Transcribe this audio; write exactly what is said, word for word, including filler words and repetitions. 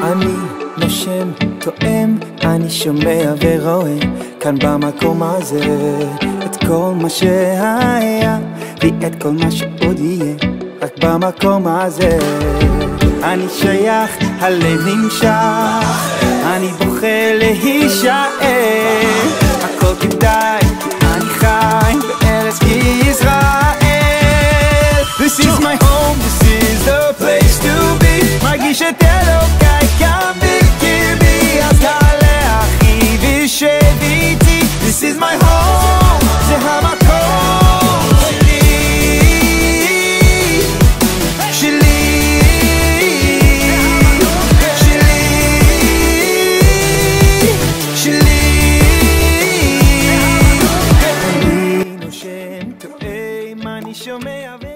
אני נושם, תואם, אני שומע ורואה כאן במקום הזה את כל מה שהיה ואת כל מה שעוד יהיה רק במקום הזה. אני שייך, הלב נמשך, אני בוחר להישאר, הכל כדאי, אני חי בארץ ישראל. This is my home, this is the place to be. מרגיש את אלוקיי כאן בקרבי, אז תעלה אחי ושב איתי. This is my home, זה המקום שלי, שלי, שלי, שלי. אני נושם, תואם, אני שומע ו...